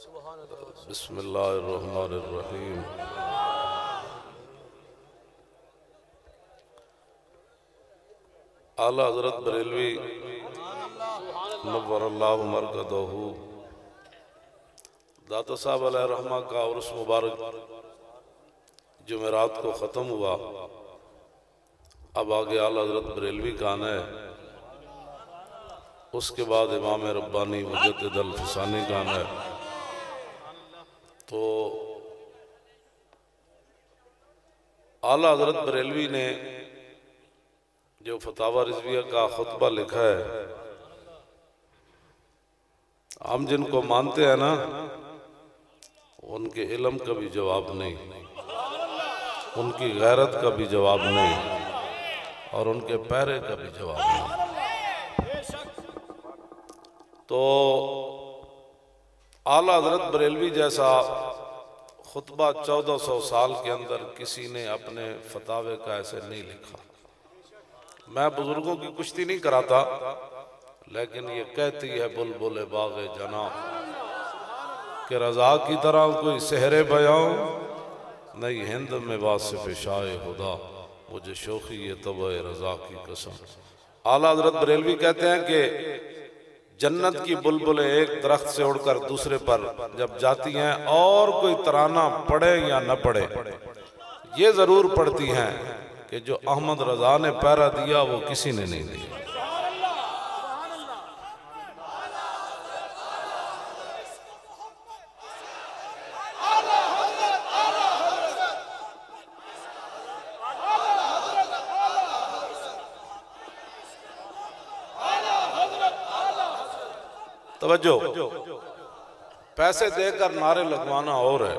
بسم اللہ الرحمن الرحیم۔ اعلیٰ حضرت بریلوی نور اللہ مرکزہ داتا صاحب علیہ رحمہ کا عرس مبارک جمعرات کو ختم ہوا۔ اب آگے اعلیٰ حضرت بریلوی کا آنا ہے، اس کے بعد امام ربانی مجدد الفسانی کا آنا ہے۔ تو اعلیٰ حضرت بریلوی نے جو فتاوی رضویہ کا خطبہ لکھا ہے، ہم جن کو مانتے ہیں نا ان کے علم کا بھی جواب نہیں، ان کی غیرت کا بھی جواب نہیں، اور ان کے پیرے کا بھی جواب نہیں۔ تو اعلیٰ حضرت بریلوی جیسا خطبہ 1400 سال کے اندر کسی نے اپنے فتاوے کا ایسے نہیں لکھا۔ میں بزرگوں کی کشتی نہیں کراتا، لیکن یہ کہتی ہے بلبل باغ جناں کہ رضا کی طرح کوئی سحر بیاں نہیں ہند میں واصف شائع خدا، مجھے شوخی یہ طبع رضا کی قسم۔ اعلیٰ حضرت بریلوی کہتے ہیں کہ جنت کی بلبلیں ایک درخت سے اڑ کر دوسرے پر جب جاتی ہیں اور کوئی ترانہ پڑھے یا نہ پڑھے، یہ ضرور پڑھتی ہیں کہ جو احمد رضا نے پیرا دیا وہ کسی نے نہیں دیا۔ توجہ، پیسے دے کر نعرے لگوانا اور ہے،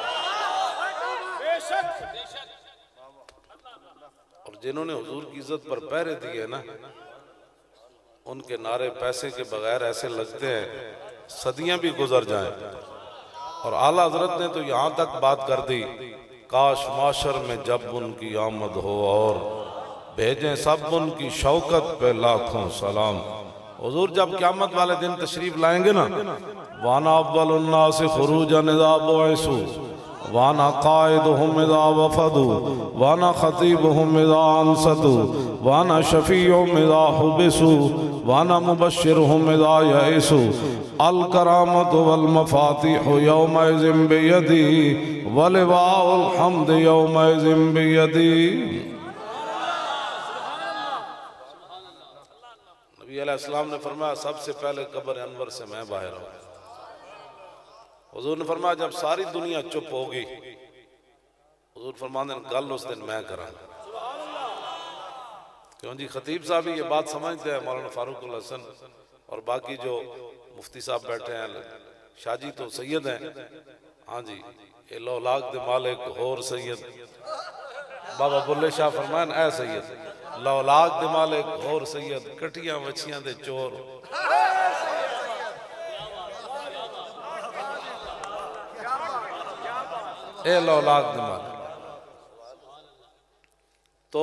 اور جنہوں نے حضور کی عزت پر پہرے دیے نا ان کے نعرے پیسے کے بغیر ایسے لگتے ہیں صدیاں بھی گزر جائیں۔ اور اعلیٰ حضرت نے تو یہاں تک بات کر دی، کاش معاشر میں جب ان کی آمد ہو اور بھیجیں سب ان کی شوکت پہ لاکھوں سلام۔ حضور جب قیامت والے دن تشریف لائیں گے نا، وانا اول الناس خروجا اذا بعثوا وانا قائدهم اذا وفدوا وانا خطیبهم اذا انصتوا وانا شفیعهم اذا حبسوا وانا مبشرهم اذا یئسوا الکرامۃ والمفاتیح یومئذ بیدی ولواء الحمد یومئذ بیدی۔ نبی علیہ السلام نے فرمایا سب سے پہلے قبر انور سے میں باہر ہوں۔ حضور نے فرمایا جب ساری دنیا چپ ہوگی، حضور فرمانے گل اس دن میں کرا۔ کیوں جی خطیب صاحب یہ بات سمجھتے ہیں، مولانا فاروق الحسن اور باقی جو مفتی صاحب بیٹھے ہیں، شاہ جی تو سید ہیں، ہاں جی اے لولاک دے مالک ہور سید، بابا بلے شاہ فرمائن اے سید لولاک دے مالک ہور سید، کٹیاں وچیاں دے چور۔ اے لولاک دے مالک۔ تو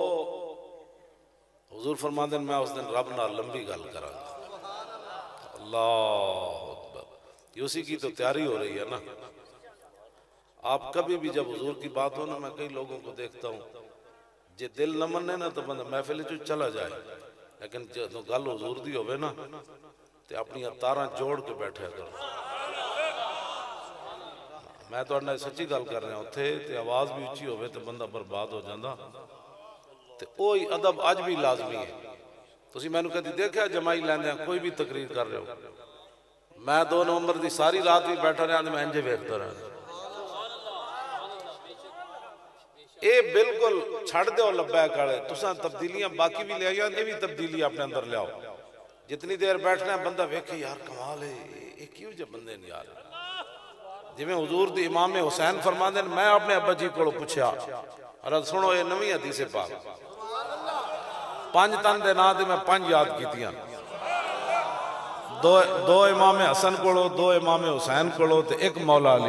حضور فرماندن میں اس دن رب نہ لمبی گل کرا گا۔ اللہ اکبر، یہ اسی کی تو تیاری ہو رہی ہے نا۔ آپ کبھی بھی جب حضور کی بات ہو نا، میں کئی لوگوں کو دیکھتا ہوں جے دل نہ مننے نا تو بندہ محفل جو چلا جائے، لیکن جو گل حضور دی ہوئے نا تے اپنی اتاراں جوڑ کے بیٹھے کرو۔ میں تو اڑنا سچی گل کر رہے ہیں، اتھے تے آواز بھی اچھی ہوئے تے بندہ برباد ہو جاندہ تے اوہی ادب آج بھی لازمی ہے۔ تو اسی میں نے کہتی دیکھا جمائی لیندے ہیں کوئی بھی تقریر کر رہے ہو، میں 2 نومبر دی ساری رات بھی بیٹھا رہا میں انجے بیٹھتا رہا۔ اے بالکل چھڑ دے ہو لبے کھڑے، تساں تبدیلیاں باقی بھی لے آئیں، یہ بھی تبدیلی اپنے اندر لے آؤ۔ جتنی دیر بیٹھنا ہے بندہ ویکھے یار کمال ہے، یہ کیوں جب بندے نہیں آ رہے۔ جی میں حضور دی امام حسین فرما دیں، میں اپنے ابا جی کو پوچھا، حضرت سنو یہ نویں حدیث پاک 5 تن دے نا دے میں 5 یاد کیتیاں، 2 امام حسن کو، 2 امام حسین کو تے 1 مولا علی۔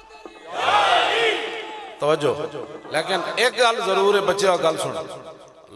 توجہ، لیکن ایک گل ضرور ہے بچے گل سن،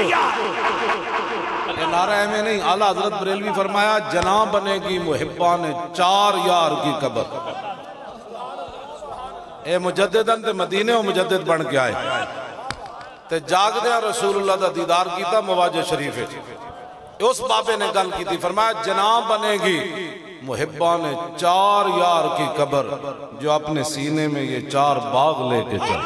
یہ نعرہ میں نہیں، اعلیٰ حضرت بریلوی فرمایا جناں بنے گی محبان 4 یار کی قبر. اے مجددن تے مدینے و مجدد بن کے آئے تے جاگ دیا رسول اللہ دا دیدار کیتا مواجہ شریف ہے. اس بابے نے گل کی تھی، فرمایا جناں بنے گی محبان 4 یار کی قبر جو اپنے سینے میں یہ 4 باغ لے کے چل.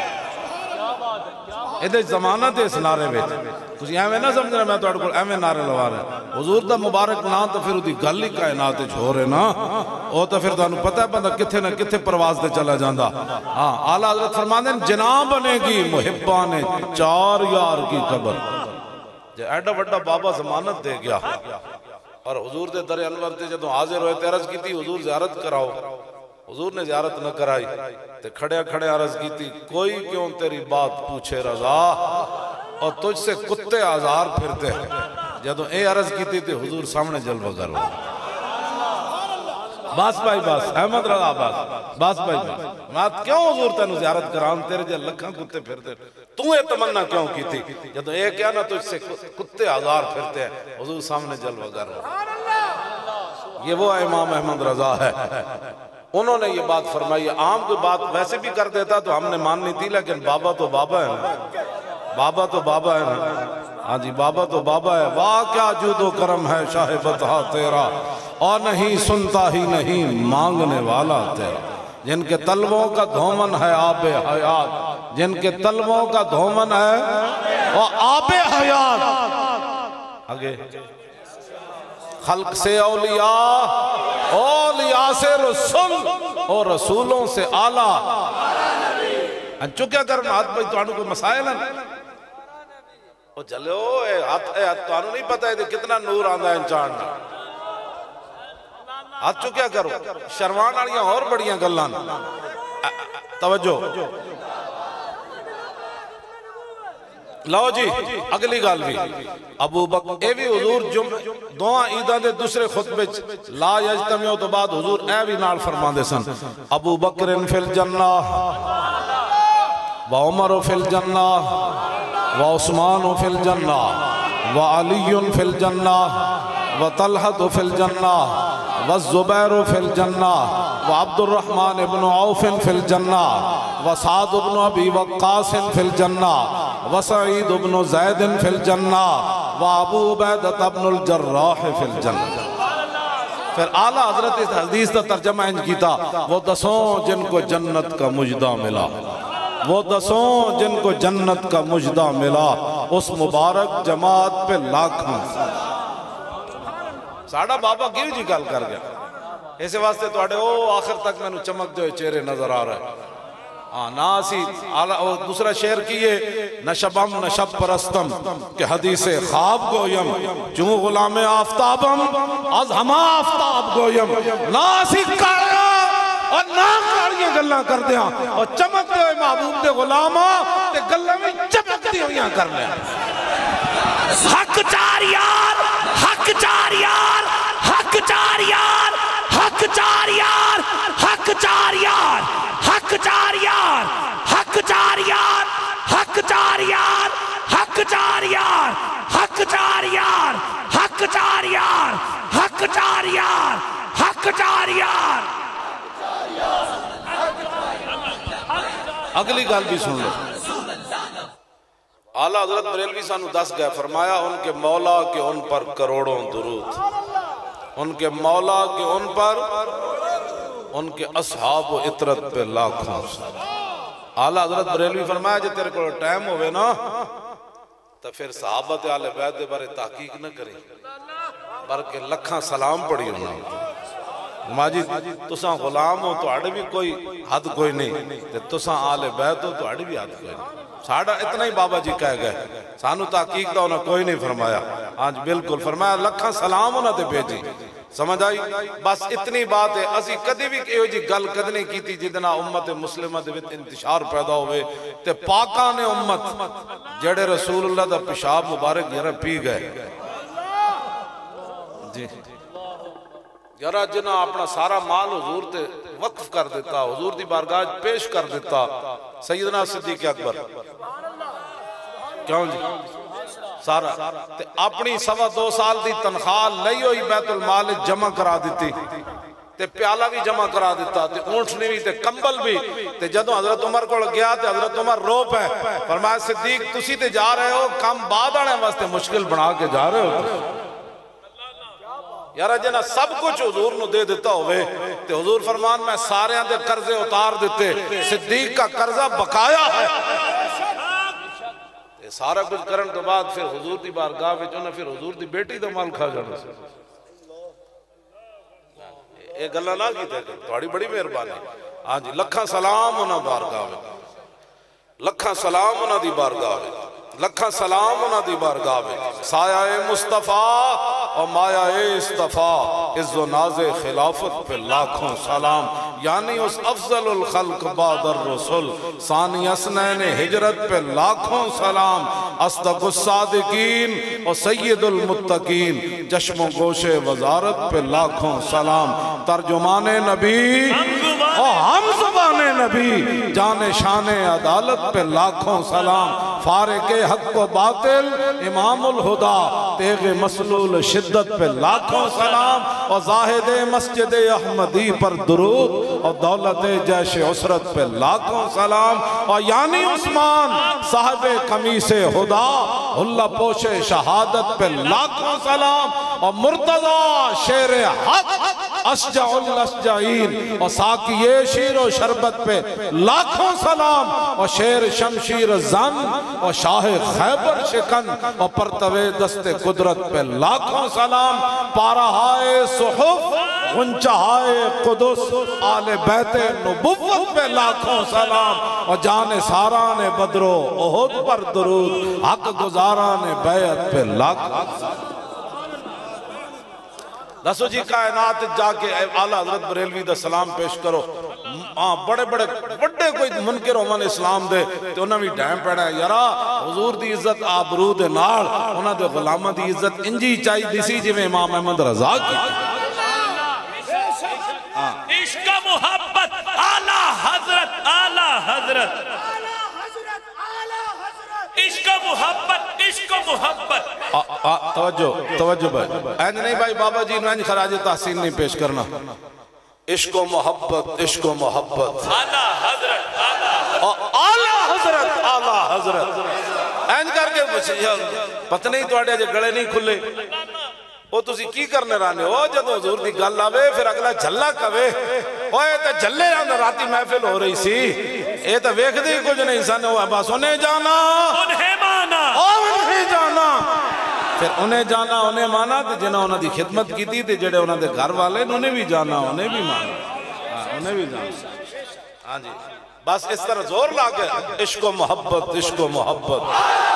ایدے زمانہ دے اس نعرے بیٹھ تسی ایویں نہ سمجھنا میں تو اڑکل ایویں نعرے لوا رہا ہے. حضور دا مبارک نا تو پھر دی گل ہی کائنات چھو رہے نا، او تو پھر تانوں پتہ ہے بندہ کتھے نہ کتھے پرواز دے چلا جاندہ. ہاں اعلیٰ حضرت فرماندے جناں بنے گی محبان 4 یار کی قبر. جے ایڈا وڈا بابا ضمانت دے گیا اور حضور دے در انور تے جدوں حاضر ہوئے تے عرض کی تھی حضور زیارت کراؤ. حضور نے زیارت نہ کرائی تے کھڑے کھڑے عرض کی تھی کوئی کیوں تیری بات پوچھے رضا اور تجھ سے کتے آزار پھرتے ہیں. جدوں اے عرض کی تھی حضور سامنے جلوہ گر ہو. بس بھائی بس احمد رضا بس بھائی بس میں کیوں حضور تینوں زیارت کران تیرے جے لکھاں کتے پھرتے تو یہ تمنا کیوں کی تھی. جدوں اے کیا نا تجھ سے کتے آزار پھرتے ہیں حضور سامنے جلوہ گر ہو. یہ وہ امام احمد رضا ہے. انہوں نے یہ بات فرمائی. عام کوئی بات ویسے بھی کر دیتا تو ہم نے ماننی تھی لیکن بابا تو بابا ہے نا، بابا تو بابا ہے نا. ہاں جی بابا تو بابا ہے. واہ کیا جود و کرم ہے شاہ بطحا تیرا، اور نہیں سنتا ہی نہیں مانگنے والا تیرا. جن کے طلبوں کا دھومن ہے آب حیات، جن کے طلبوں کا دھومن ہے وہ آب حیات. آگے خلق سے اولیاء، اولیاء سے رسول اور رسولوں سے آلہ. انچو کیا کرنا ہاتھ بھائی تو آنو کوئی مسائل ہے او چلو اے ہاتھ تو آنو نہیں پتہ ہے کتنا نور آندہ ہے انچان. ہاتھ چو کیا کرو شروان آڑیاں اور بڑیاں گلان. توجہ لو جی اگلی گال بھی ابو بکر اے بھی حضور دعا عیدہ دے دوسرے خطبے لا یجتمیع تو بعد حضور اے بھی نال فرما دے سن ابو بکر فی الجنہ و عمر فی الجنہ و عثمان فی الجنہ و علی فی الجنہ و طلحہ فی الجنہ و الزبیر فی الجنہ و عبد الرحمن ابن عوف فی الجنہ و سعد ابن ابی وقاص فی الجنہ وسعید ابن زید فی الجنہ و ابو عبیدہ ابن الجراح فی الجنہ. پھر اعلیٰ حضرت اس حدیث کا ترجمہ انج کیتا وہ 10 جن کو جنت کا مجدہ ملا، وہ 10 جن کو جنت کا مجدہ ملا اس مبارک جماعت پہ لاکھاں. ساڑھا بابا کیوں جی گل کر گیا ایسے واسطے تو آڑے آخر تک میں نے چمک جو چہرے نظر آ رہا ہے. ناسی دوسرا شعر کیے نشبم نشب پرستم کہ حدیث خواب گویم چون غلام آفتابم از ہما آفتاب گویم. ناسی کاریا اور نا کاریاں گلہ کر دیا اور چمکتے ہوئے محبوب دے غلامہ تے گلہ میں چمکتی ہوئیاں کر لیا. حق چار یار، حق چار یار، حق چار یار، حق چار یار، حق چار یار، حق چار یار، حق چار یار، حق چار یار، حق چار یار، حق چار یار، حق چار یار، حق چار یار، حق چار یار. اگلی گال بھی سن لو. اعلیٰ حضرت بریلوی سانو 10 گئے فرمایا ان کے مولا کے ان پر کروڑوں درود، ان کے مولا کے ان پر ان کے اصحاب و عطرت پہ لاکھوں. اعلیٰ حضرت بریلوی فرمایا جے تیرے کو ٹائم ہوئے نا تو پھر صحابت اہل بیت دے بارے تحقیق نہ کریں بلکہ لکھاں سلام پڑھی ہونا. ماجی تساں غلام ہو تو آڑے بھی کوئی حد کوئی نہیں، تساں آل بیت ہو تو آڑے بھی حد کوئی نہیں. ساڑھا اتنا ہی بابا جی کہہ گئے سانو تحقیق دا انہوں کوئی نہیں فرمایا. آج بالکل فرمایا لکھاں سلام ہونا تے بھیجی. سمجھ آئی بس اتنی بات ہے. اسی کدی بھی کہو جی گل کدنی کی تھی جدنا امت مسلمہ دے انتشار پیدا ہوئے تے پاکاں نے امت جڑے رسول اللہ دا پیشاب مبارک یرہ پی گئے جی یرہ جنہ اپنا سارا مال حضور تے وقف کر دیتا، حضور دی بارگاہ پیش کر دیتا. سیدنا صدیق اکبر کیوں جی سارا تے اپنی 2.25 سال دی تنخواہ لئی ہوئی بیت المال جمع کرا دیتی تے پیالہ بھی جمع کرا دیتا تے اونٹنی بھی تے کمبل بھی تے جدوں حضرت عمر کو گیا تے حضرت عمر رو پے فرمایا صدیق تسی تے جا رہے ہو کم بعد آنے واسطے مشکل بنا کے جا رہے ہو یارا جنا سب کچھ حضور نو دے دیتا ہوئے تے حضور فرمان میں سارے دے قرضے اتار دیتے صدیق کا قرضہ بقایا ہے سارا کچھ کرن تو بعد پھر حضور دی بارگاہ وچ انہیں پھر حضور دی بیٹی دا مال کھا جانا سے ایک اللہ نہ کی تے تھوڑی بڑی مہربانی ہاں جی لکھاں سلام انہاں بارگاہ وچ لکھاں سلام انہاں دی بارگاہ وچ لکھاں سلام انہاں دی بارگاہ وچ سایہ مصطفیٰ اور مایہ استفاء عز و ناز خلافت پہ لاکھوں سلام یعنی اس افضل الخلق بعد الرسل ثانی اسنین ہجرت پہ لاکھوں سلام اصدق الصادقین اور سید المتقین چشم و گوش وزارت پہ لاکھوں سلام ترجمان نبی اور ہم زبان نبی جان شان عدالت پہ لاکھوں سلام فارق حق و باطل امام الہدا تیغ مسلول شدت پہ لاکھوں سلام اور زاہد مسجد احمدی پر درود اور دولت جیش عسرت پہ لاکھوں سلام اور یعنی عثمان صاحب قمیص خدا اللہ پوش شہادت پہ لاکھوں سلام اور مرتضی شیر حق اشجع الاشجعین اور ساقی شیر و شربت پہ لاکھوں سلام اور شیر شمشیر زن اور شاہ خیبر شکن اور پرتوے دست قدرت پہ لاکھوں سلام پارہائے صحف غنچہائے قدس آل بیت نبوت پہ لاکھوں سلام اور جان ساران بدرو احد پر درود حق گزاران بیعت پہ لاکھوں سلام دسو جی کائنات جا کے اعلیٰ حضرت بریلوی دا سلام پیش کرو بڑے کوئی منکر ہومن اسلام دے تو انہاں بھی ڈائم پیڑا ہے یارا حضور دی عزت آبرو دے نال انہاں دے غلامہ دی عزت انجی چاہی دیسی جی میں امام احمد رضا کی عشق محبت اعلیٰ حضرت عشق محبت توجہ بھائی اینج نہیں بھائی بابا جی نوینج خراج تحسین نہیں پیش کرنا عشق و محبت اعلیٰ حضرت اینج کر کے پتہ نہیں تو آڑے جے گڑے نہیں کھلے وہ تسی کی کرنے رانے ہو جدو حضور دی گل آوے پھر اگلا جھلا کوے اوہ تے جھلے آنے راتی محفل ہو رہی سی اے تے ویکھ دی کچھ نہیں سانے ہوا بس انہیں جانا انہیں جانا پھر انہیں جانا انہیں مانا تے جنہاں انہاں دی خدمت کی تھی تے جڑے انہاں دے گھر والے انہیں بھی جانا انہیں بھی مانا انہیں بھی جانا ہاں جی بس اس طرح زور لا کے عشق و محبت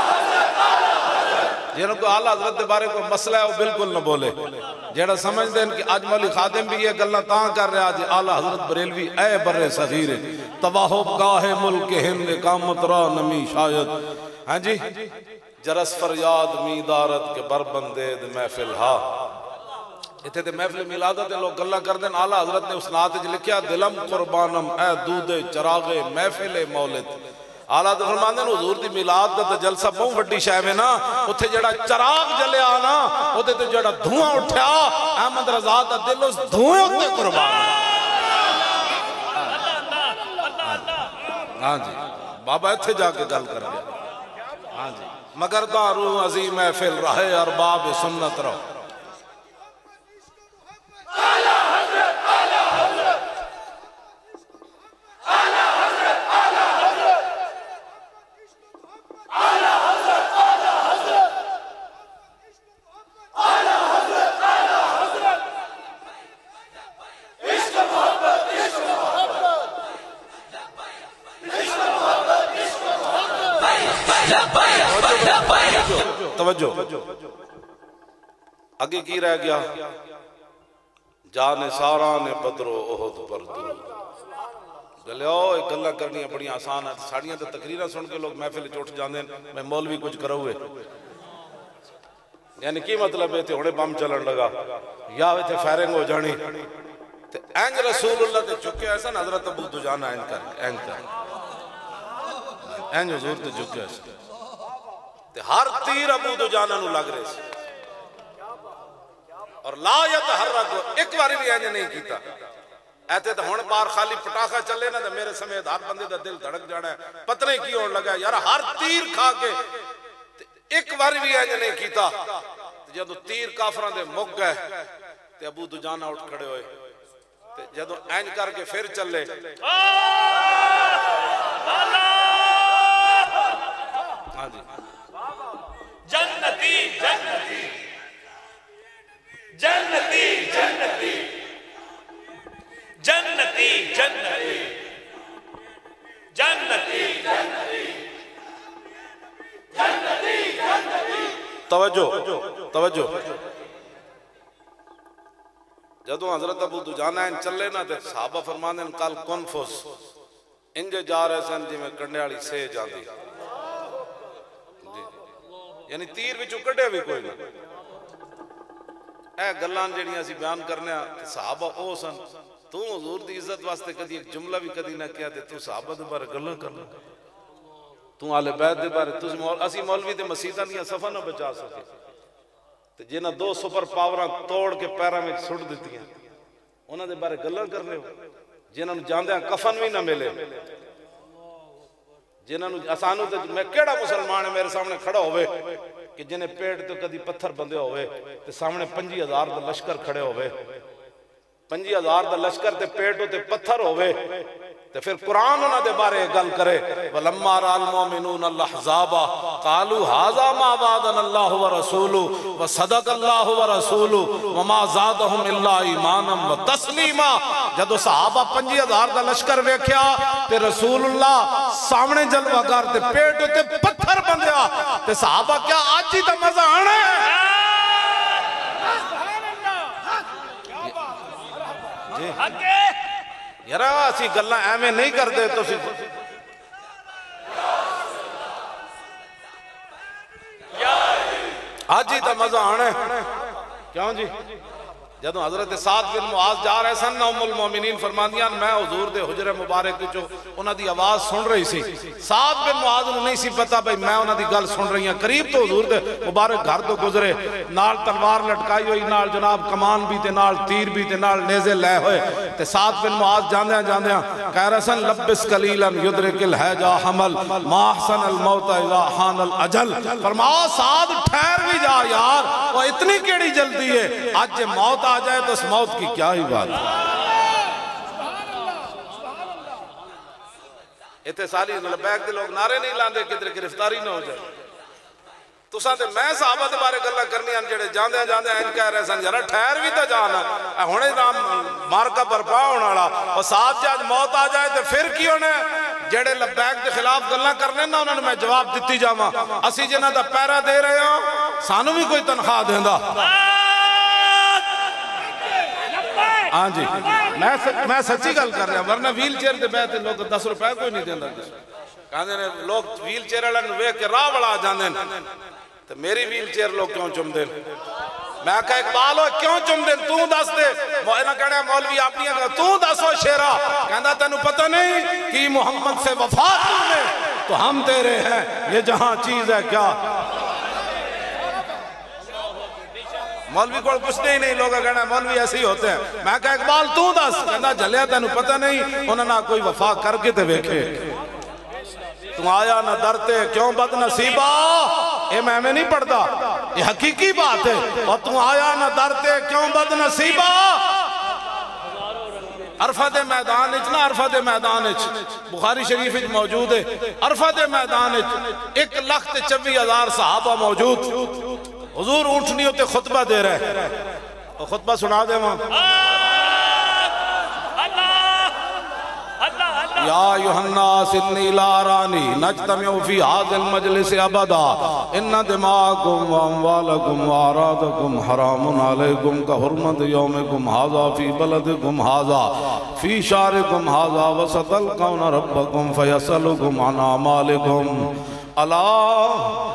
جنہوں کو اعلیٰ حضرت دے بارے کو مسئلہ ہے وہ بالکل نہ بولے جیڑا سمجھ دیں کہ آج مولی خادم بھی یہ گلہ تاں کر رہے آج اعلیٰ حضرت بریلوی اے بر صغیر تواہب گاہ ملک ہند اقامت را نمی شاید ہاں جی جرس فریاد میدارت کے بربندید محفل ہا اتھے تے محفل میلادت لوگ گلہ کر دیں اعلیٰ حضرت نے اس نعت جو لکھیا دلم قربانم اے دود چراغ محفل مولد اعلیٰ حضرت فرمان دیں حضور دی میلاد دا جلسہ بہت وڈی شاہ میں نا اتھے جڑا چراغ جلے آنا اتھے تے جڑا دھواں اٹھیا احمد رضا دا دل اس دھویں اتھے قربان ہاں جی بابا اتھے جا کے گل کر گیا ہاں جی مگر دارو عظیم محفل رہے ارباب سنت رہو توجہ آگے کی رہ گیا جان ساران بدر و احد پر درود گلیو ایک گلہ کرنی ہے بڑی آسان ہے ساڑیاں تے تقریرہ سن کے لوگ محفل چوٹ جاندیں میں مولوی کچھ کرو ہوئے یعنی کی مطلب ہے تھے ہونے بام چلن لگا یا ہوئے تھے فیرنگ ہو جانی تے اینج رسول اللہ تے چکے ایسا حضرت ابو دجانہ اینج کر اینج حضور تے چکے ایسا تے ہر تیر ابو دجانہ نو لگ رہے سی اور لا یتحرک ایک باری بھی اینج نہیں کیتا ایتے تو ہون بار خالی پٹاخہ چلے نا تو میرے سمیت ہر بندے دا دل دھڑک جانا ہے پتہ نہیں کی ہون لگا یار ہر تیر کھا کے ایک باری بھی اینج نہیں کیتا جدو تیر کافران دے مک گئے تے ابو دجانہ اٹھ کھڑے ہوئے تے جدو اینج کر کے پھر چلے ہاں جی جنتی جنتی جنتی جنتی جنتی جنتی جنتی جنتی جنتی توجہ توجہ جدو حضرت ابو دجانہ ان چلے نا تے صحابہ فرمانے ان کال کنفس انجے جا رہے سن جی میں کڑنے والی سے جاندی یعنی تیر بھی چکڑے بھی کوئی نہیں اے گلان جڑیاں اسی بیان کرنے صحابہ او سن تو حضور دی عزت واسطے کدی ایک جملہ بھی کدی نہ کیا تے تو صحابہ دے بارے گلان کرنا تو آل بیت دے بارے تو اسی مولوی دے مسیحہ نہیں صفحہ نہ بچا سکے تے جنہ دو سپر پاوراں توڑ کے پیرا میں سڑ دیتی ہیں انہاں دے بارے گلان کر رہے ہو جنہاں نو جاندے ہیں کفن بھی نہ ملے جنہاں نو آسانو تے میں کیڑا مسلمان ہے میرے سامنے کھڑا ہوئے کہ جنہیں پیٹ تو کدی پتھر بندے ہوئے تے سامنے 50,000 دا لشکر کھڑے ہوئے 50,000 دا لشکر تے پیٹو تے پتھر ہوئے تے پھر قرآن انہاں دے بارے گل کرے وَلَمَّا رَأَى الْمُؤْمِنُونَ الْأَحْزَابَ قَالُوا هَذَا مَا وَعَدَنَا اللَّهُ وَرَسُولُهُ وَصَدَقَ اللَّهُ وَرَسُولُهُ وَمَا زَادَهُمْ إِلَّا إِيمَانًا وَتَسْلِيمًا جدو صحابہ 50,000 دا لشکر ویکھیا تے رسول اللہ سامنے جلوہ گر تے پیٹو تے پتھر بندیا تے صحابہ کیا آج ہی دا مزہ آنا ہے یارا اسی گلہ ایمیں نہیں کر دے تو آج ہی تا مزہ آنے کیوں جی جدو حضرت سعد بن معاذ جا رہے سن ام المومنین فرماندیاں میں حضور دے حجر مبارک کی جو انہاں دی آواز سن رہی سی سعد بن معاذ انہوں نہیں سی پتا بھئی میں انہاں دی گل سن رہی ہیں قریب تو حضور دے مبارک گھر تو گزرے نال تلوار لٹکائی ہوئی نال جناب کمان بھی تے نال تیر بھی تے نال نیزے لے ہوئے تے سعد بن معاذ جاندیاں جاندیاں کہہ رہے سن لبس قلیلا یدرک الحیجا حمل ما احسن الموت اذا حان الاجل فرماؤ سعد ٹھہر بھی جا یار وہ اتنی کیڑی جلدی ہے آج موت آ جائے تو اس موت کی کیا ہی بات ہے اتنے سالی لبیک دے لوگ نعرے نہیں لاندے کدھر گرفتاری نہ ہو جائے تو ساتھ میں صحابہ دے بارے گلہ کرنی ہیں جڑے جاندے جاندے ہیں کہہ رہے سن یارا ٹھہر بھی تا جانا ہونے نام مارکا برپا ہونا والا اور ساتھ جاج موت آ جائے تو پھر کی ہونے جڑے لبیک دے خلاف گلہ کرنے نا انہوں نے میں جواب دیتی جاما اسی جنہ دا پیرا دے رہے ہوں سانو بھی کوئی تنخواہ دیندہ ہاں جی میں سچی گل کر رہا ہوں ورنہ ویل چیئر دے بیٹھے لوگ 10 روپے کوئی نہیں دیندہ کہاں نے لوگ ویل چیئر اللہ نوے کے راہ بڑا جاندے تو میری ویل چیئر لوگ کیوں چم دیں میں کہا اقبال ہو کیوں چم دیں تو دس دے مولانا کہنے ہیں مولوی آپ نہیں کہا تو دس ہو شیرہ کہندہ تینو پتہ نہیں کہ محمد سے وفات کرنے تو ہم تیرے ہیں یہ جہاں چیز ہے کیا مولوی کو کچھ نہیں لوگا کہنا ہے مولوی ایسے ہی ہوتے ہیں میں کہا اقبال تو دس کہنا جلیا تینو پتہ نہیں انہوں نے کوئی وفا کر کے تے بیکھے تم آیا نہ درتے کیوں بد نصیبہ یہ میں نہیں پڑھتا یہ حقیقی بات ہے اور تم آیا نہ درتے کیوں بد نصیبہ عرفت میدان اتنا عرفت میدان بخاری شریف موجود ہے عرفت میدان 1,24,000 صحابہ موجود حضور اونٹنی ہوتے خطبہ دے رہے اور خطبہ سنا دے وہاں یا ایوہ الناس انی لارانی نجتمعو فی هذا المجلس ابدا ان دماغکم واموالکم وارادکم حرام علیکم کحرمت یومکم هذا فی بلدکم هذا فی شارکم هذا وسط القون ربکم فیسلکم عن اعمالکم اللہ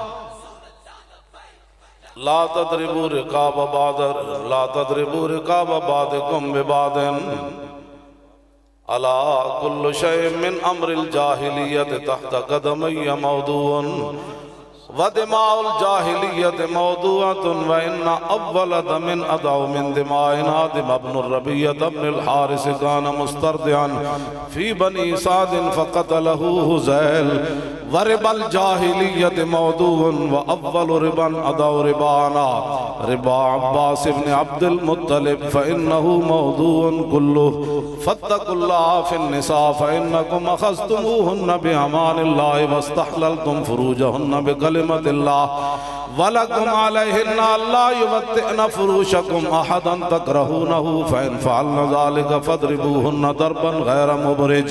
لا تضربوا رقاب بعض لا تضربوا رقاب بعضکم ببعض الا كل شيء من امر الجاهليه تحت قدمي موضوع ودماء الجاہلیت موضوعۃ وإن اول دم ادعو من دمائنا دم ابن الربیعۃ ابن الحارث كان مسترضعا في بني سعد فقتله هذيل وربا الجاہلیت موضوع واول ربا ادعو ربانا ربا عباس بن عبد المطلب فإنه موضوع كله فاتقوا الله في النساء فإنكم أخذتموهن بأمان الله واستحللتم فروجهن بكلمة الله ولكم عليهن ألا يوطئن فروشكم أحدا تكرهونه فإن فعلن ذلك فاضربوهن ضربا غير مبرج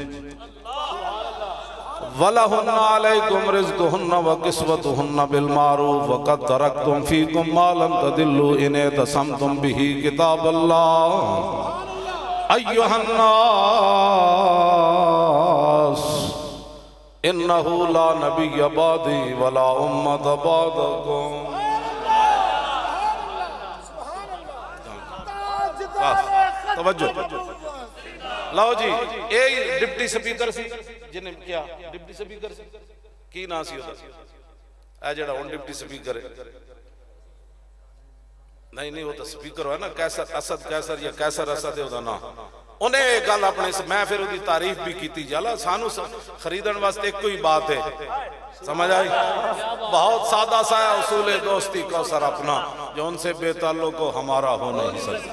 وَلَهُنَّ عَلَيْكُمْ رِزْقُهُنَّ وَكِسْوَتُهُنَّ بِالْمَعْرُوفِ وَقَدْ تَرَكْتُمْ فِيكُمْ مَا لَمْ تَضِلُّوا إِنْ اعْتَصَمْتُمْ بِهِ كِتَابَ اللَّهِ أَيُّهَا النَّاسُ إِنَّهُ لَا نَبِيَّ بَعْدِي وَلَا أُمَّةَ بَعْدَكُمْ توجہ لاؤ جی اے ڈپٹی سپیکر سی جنہیں کیا ڈپٹی سپیکر سی کی نا سی ہوتا اے جڑا ان ڈپٹی سپیکر ہے نہیں ہوتا سپیکر ہے نا کیسر اسد کیسر یا کیسر اسد ہے ہوتا نا انہیں ایک گل اپنے سے میں پھر ہوتی تعریف بھی کیتی جالا سانو خریدن واسطے ایک کوئی بات ہے سمجھ آئی بہت سادہ سا ہے اصول دوستی کوثر اپنا جو ان سے بے تعلق کو ہمارا ہو نہیں سکتا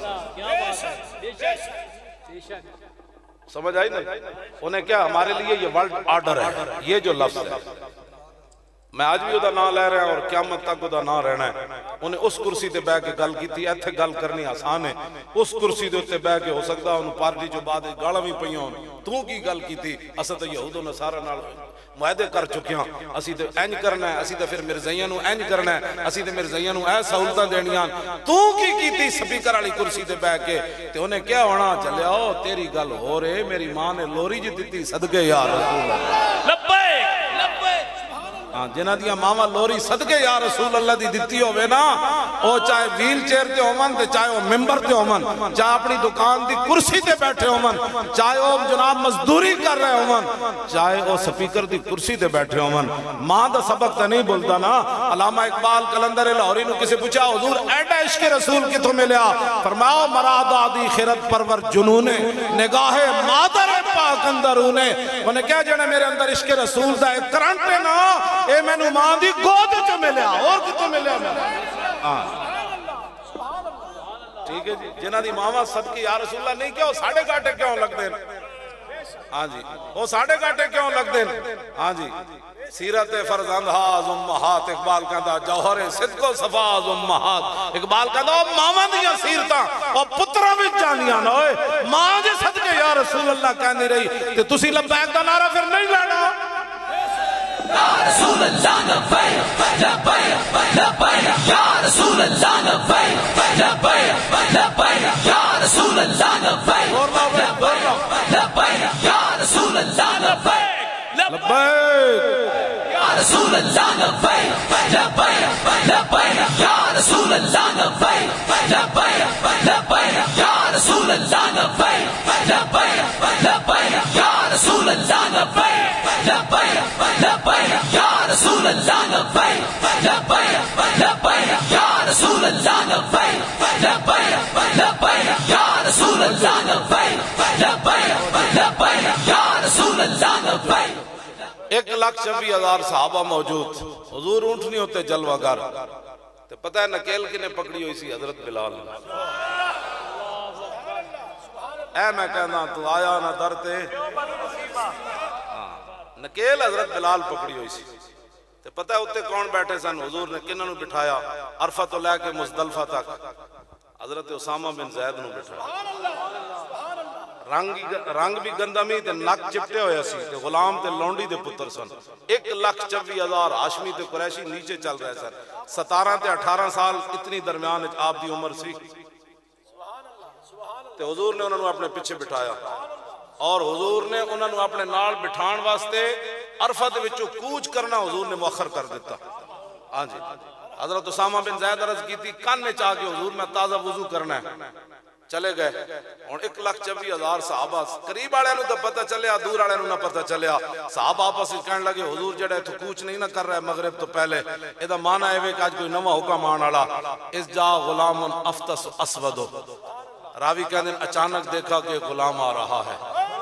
سمجھ آئی نا انہیں کیا ہمارے لیے یہ ورلڈ آرڈر ہے یہ جو لفظ ہے میں آج بھی ادا نہ لے رہا ہوں اور قیامت تک ادا نہ رہنا ہے انہیں اس کرسی تے بیٹھ کے گل کی تھی ایتھے گل کرنی آسان ہے اس کرسی تے اتنے بیٹھ کے ہو سکتا انہوں پارٹی جو بعد گاڑا بھی پہیوں تو کی گل کی تھی اسا تو یہود و نصارہ نال معاہدے کر چکے ہیں اسی تے اینج کرنا ہے اسی تے پھر مرزائیاں نو اینج کرنا ہے اسی تے مرزائیاں نو اے سہولتاں دینیاں تو کی تھی سپیکر والی کرسی تے بیٹھ کے تے انہیں کیا ہونا چلے آؤ تیری گل ہو رہے میری ماں نے لوری جی دیتی صدقے یا رسول اللہ لبیک جنہ دیا ماما لوری صدقے یا رسول اللہ دی دیتی ہوئے نا او چاہے ویل چیر تے ہومن تے چاہے وہ ممبر تے ہومن چاہے اپنی دکان دی کرسی تے بیٹھے ہومن چاہے وہ جناب مزدوری کر رہے ہومن چاہے وہ سپیکر دی کرسی تے بیٹھے ہومن ماں دا سبق تے نہیں بولتا نا علامہ اقبال قلندر لاہوری نو کسے پوچھا حضور ایڈا عشق رسول کی تو ملیا فرماؤ مراد آدی خیرت پرور جنونے نگاہ مادر پاک اندرونے انہیں کیا جانے میرے اندر عشق رسول دا ایک کرنٹ ہے نا اے میں نو ماں دی گود چو ملیا اور کتو ملیا ٹھیک ہے جی جنہ دی ماما صدقی یا رسول اللہ نہیں کیا وہ ساڑھے گاٹے کیوں لگ دیں ہاں جی وہ ساڑھے گاٹے کیوں لگ دیں ہاں جی سیرت فرزند ہاز امہات اقبال کہتا جوہر صدق و صفاز امہات اقبال کہتا ماما دیا سیرتا اور پترہ بھی جانیاں نہ ہوئے ماں جے صدقے یا رسول اللہ کہنے رہی کہ تسی لبیک دا نعرہ پھر نہیں لینا یا رسول اللہ لبیک لبیک لبیک یا رسول اللہ لبیک لبیک لبیک یا رسول اللہ لبیک لبیک یا رسول اللہ لبیک لبیک یا رسول اللہ لبیک لبیک لبیک یا رسول اللہ لبیک لبیک لبیک یا رسول اللہ لبیک لبیک لبیک یا رسول اللہ لبیک لبیک لبیک یا رسول اللہ لبیک لبیک لبیک یا رسول اللہ لبیک لبیک لبیک یا رسول اللہ لبیک لبیک لبیک یا رسول اللہ لبیک 1,26,000 صحابہ موجود حضور اونٹنی ہوتے جلوہ گر تو پتہ ہے نکیل کنے پکڑی ہوئی سی حضرت بلال اے میں کہنا تو آیا نہ درتے نکیل حضرت بلال پکڑی ہوئی سی تو پتہ ہے ہوتے کون بیٹھے سن حضور نے کنہ نو بٹھایا عرفہ تو لے کے مزدلفہ تک حضرت اسامہ بن زید نو بٹھایا رنگ بھی گندمی تے نک چپٹے ہویا سی تے غلام تے لونڈی دے پتر سن 1,26,000 ہاشمی تے قریشی نیچے چل رہے سن 17 تے 18 سال اتنی درمیان آپ دی عمر سی تے حضور نے انہوں نے اپنے پیچھے بٹھایا اور حضور نے انہوں نے اپنے نال بٹھان واسطے عرفہ دے وچوں کوچ کرنا حضور نے مؤخر کر دیتا ہاں جی حضرت اسامہ بن زید عرض کی تھی کان نے چاہ کے حضور میں تازہ وضو کرنا ہے چلے گئے اور 1,24,000 صحابہ قریب والے نو تو پتہ چلیا دور والے نو نہ پتہ چلیا صحابہ آپس وچ کہن لگے حضور جڑا تو کوچ نہیں نہ کر رہا ہے مغرب تو پہلے اے دا معنی ہے کہ آج کوئی نواں حکم آن والا اس جا غلام افطس اسود راوی کہندے اچانک دیکھا کہ غلام آ رہا ہے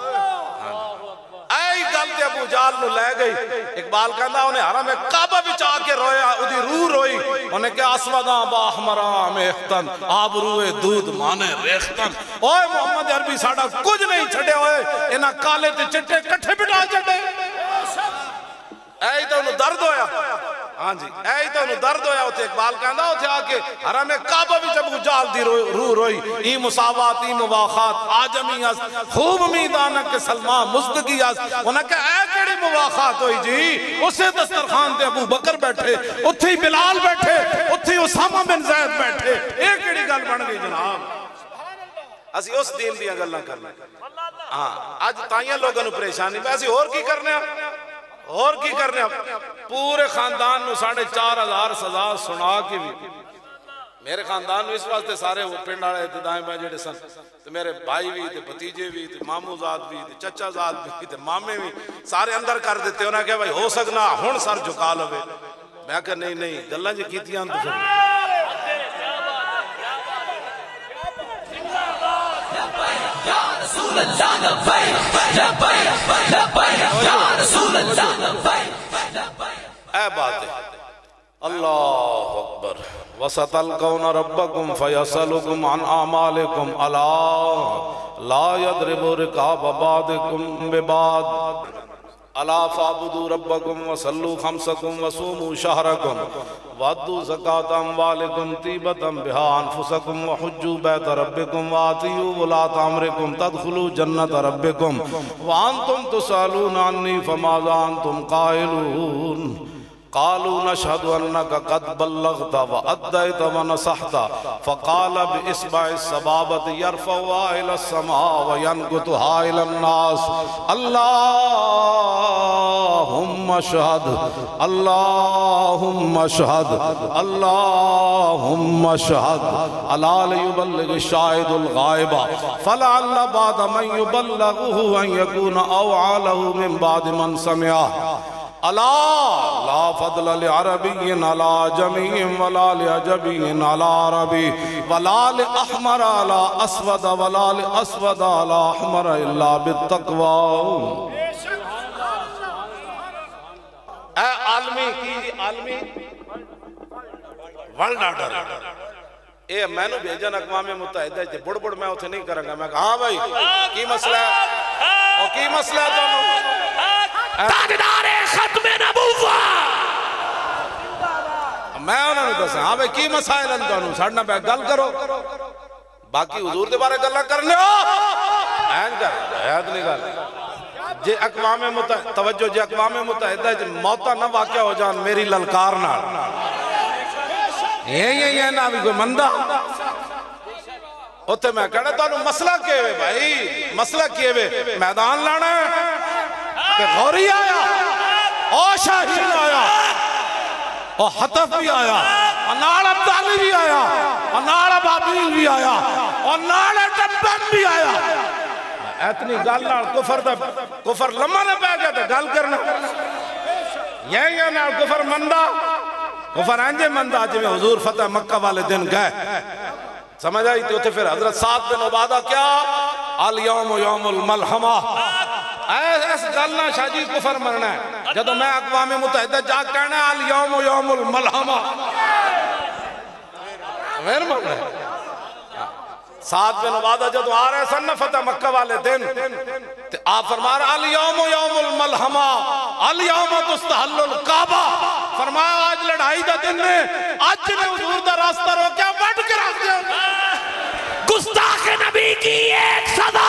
اے گل تے ابو جہل نو لے گئی اقبال کہندا انہیں حرم کعبہ وچ آ کے رویا اودی روح روئی انہیں کہ اسوداں با احمراں میختن آبروئے دودھ مانے ریختن اوے محمد عربی ساڈا کچھ نہیں چھڈے ہوئے انہاں کالے تے چٹے کٹھے بٹھا چھڈے اے تو انہوں درد ہویا ہاں جی اے تو انہوں درد ہویا ہوتے اقبال کہندا ہوتے آکے حرم کعبہ بھی جب جال دی روح روئی ای مساوات ای مواخات آجمی اس خوب میدانک کے سلمان مزدگی اس انہاں کہ اے کیڑی مواخات ہوئی جی اسے دسترخوان تے ابو بکر بیٹھے اتھی بلال بیٹھے اتھی اسامہ بن زید بیٹھے اے کیڑی گل بن گئی جناب اسی اس دین دیا گل نہ کرنا ہاں آج تائیاں لوگوں نے پریشانی میں اسی اور کی کرنے اور کی کرنے پورے خاندان نو 4,500 سزا سنا کے بھی میرے خاندان نو اس واسطے سارے وہ پنڈ والے دائیں بائیں جڑے سن تو میرے بھائی بھی تے بھتیجے بھی تے مامو زاد بھی تے چچا زاد بھی تے مامے بھی سارے اندر کر دیتے انہاں کہ بھائی ہو سکنا ہن سر جھکا لوے میں کہ نہیں گلاں جی کیتیاں تو رسول اللہ لبیک لبیک لبیک یا رسول اللہ لبیک اے بات ہے اللہ اکبر وَسَتَلْقَوْنَ رَبَّكُمْ فَيَسَلُكُمْ عَنْ آمَالِكُمْ أَلَا لَا يَضْرِبُ رِقَابَ بَعْدِكُمْ بِبَعْدٍ أَلَا فَاعْبُدُوا رَبَّكُمْ وَصَلُّوا خَمْسَكُمْ وَصُومُوا شَهْرَكُمْ وَأَدُّوا زَكَاةَ أَمْوَالِكُمْ طِيبَةً بِهَا أَنفُسَكُمْ وَحُجُّوا بَيْتَ رَبِّكُمْ وَآتِيُوا وُلَاةَ أَمْرِكُمْ تَدْخُلُوا جَنَّةَ رَبِّكُمْ وَأَنْتُمْ تُسْأَلُونَ عَنِّي فَمَاذَا أَنْتُمْ قَائِلُونَ قالوا نشهد أنك قد بلغت وأديت ونصحت فقال بإصبع السبابة يرفعها إلى السماء وينكتها إلى الناس اللهم اشهد اللهم اشهد اللهم اشهد ألا ليبلغ الشاهد الغائب فلعل بعد من يبلغه أن يكون أوعى له من بعد من سمعه ألا لا فضل لعربي على جميع ولا لعجبي على عربي ولا لأحمر على أسود ولا لأسود على أحمر إلا بالتقوى اے عالمی کی عالمی ورلڈ آرڈر اے میں نے بھیجن اقوام متحدہ ہے بڑ بڑ میں اتھے نہیں کروں گا میں کہا ہاں بھائی کی مسئلہ ہے اور کی مسئلہ ہے دونوں تاجدار ختم نبوت میں انہوں نے دسا ہاں بھائی کی مسائل ہیں دونوں ساڑھنا پہ گل کرو باقی حضور دے بارے گلہ کرنے ہو این کر حیات نہیں گل جے اقوام متحدہ توجہ جے اقوام متحدہ جے موتا نہ واقع ہو جان میری للکار نہ یہ نہ بھی کوئی مندہ ہوتے میں کہنا تو انہوں مسئلہ کیے ہوئے بھائی مسئلہ کیے ہوئے میدان لانا ہے کہ غوری آیا اور شاہین آیا اور حطف بھی آیا اور ناڑ عبدالی بھی آیا اور ناڑ بابیل بھی آیا اور ناڑ ٹبن بھی آیا اتنی گل ناڑ کفر لمحہ نہ پہ گیا تھا گل کرنا یہ ناڑ کفر مندہ کفر انجے مندہ جب حضور فتح مکہ والے دن گئے سمجھ آئی تو پھر حضرت سعد بن عبادہ کیا الیوم یوم الملحمہ ایس گلنا شاہ جی کفر مرنا ہے جدو میں اقوام متحدہ جا کہنا ہے الیوم یوم الملحمہ امیر مرنا ہے سعد بن عبادہ جدو آ رہے سن فتح مکہ والے دن آپ فرما رہا الیوم یوم الملحمہ الیوم تستحل القعبہ فرمایا آج لڑائی دا دن نے آج نے حضور دا راستہ روکیا بڑھ کے رکھ دیا گستاخ نبی کی ایک صدا